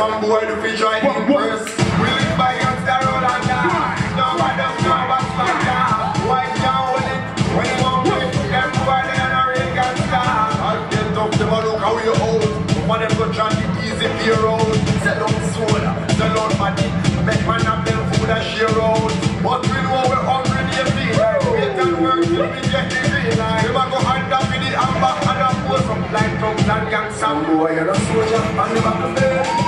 some boy to be join in first. We live by gangster road and down. Nobody know what's like that. Why can't hold it? When you want it, everybody on a real gangster. I'll get up to my look how you hold. One of them go try the easy beer road. Sell out soda, sell out money. Make man have them food and share road. But we know we're hungry in the field. Wait and work till we get the green line. Never go hand up with the amber and a pose up like thugs and gangster. Boy, you're a soldier on the back of the bed.